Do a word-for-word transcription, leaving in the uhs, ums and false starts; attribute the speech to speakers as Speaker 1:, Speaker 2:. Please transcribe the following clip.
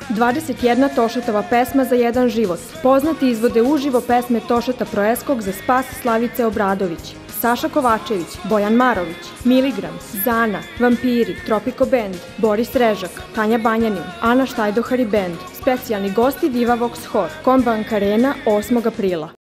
Speaker 1: dvadeset jedna Tošetova pesma za jedan život. Poznati izvode uživo pesme Tošeta Proeskog za spas Slavice Obradović. Saša Kovačević, Bojan Marović, Miligram, Zana, Vampiri, Tropiko Band, Boris Režak, Tanja Banjanin, Ana Štajdohari Band. Specijalni gosti Viva Vox Hor, Kombank Arena osmog aprila.